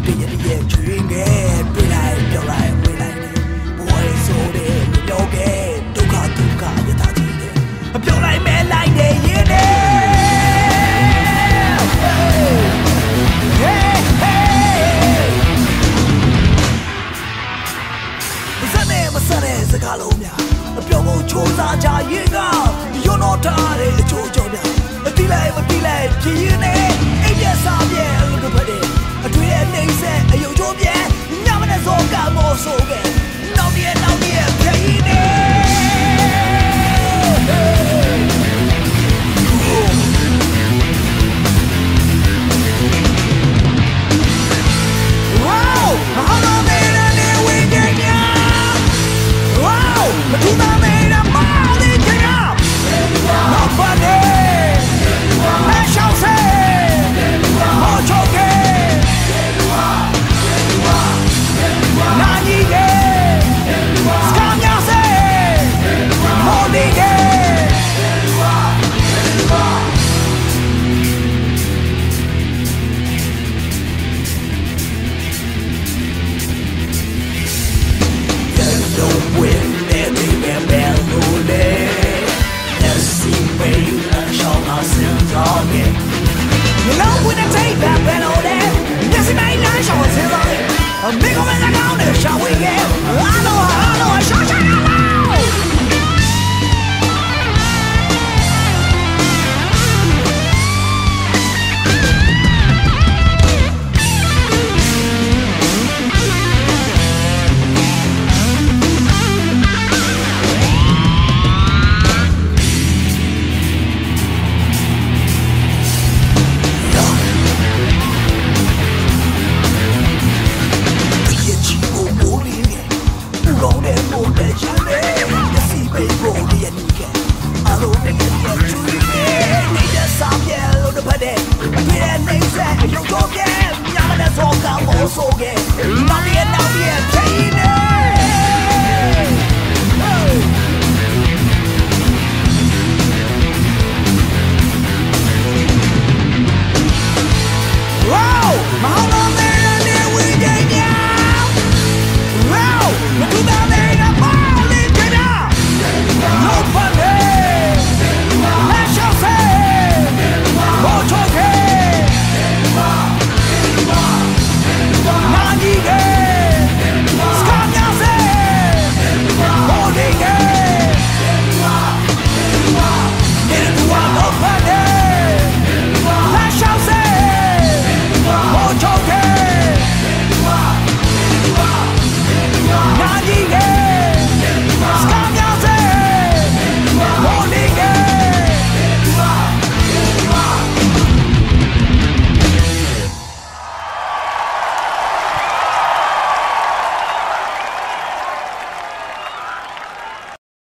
တရရဲ့ကျွေးငယ်တွေ့လိုက်ပြောက်လိုက်ဝင်လိုက်တယ်ဘဝရဲ့ဆိုတဲ့လူမျိုးကဒုက္ခဒုက္ခရတာကြီးတယ်ပြောက်လိုက်မဲလိုက်တယ်ရင်တယ် စကားလုံးများအပြောင်းဖို့ချိုးစားကြရင်ကရုံတော့ထားတဲ့အချိုးကြော်များမတိလိုက်မတိလိုက်ပြင်းနေအိပ်ပြစားပြဲလို့တစ်ဖက်တည်းအတွေ့အနှိမ့်ဆက်အယုံချိုးပြဲညမနဲ့စောကမောဆိုခဲ့နောက်တည်းပြင်းနေMake a man down there, shall we get? I know, shut up! So get, not the end.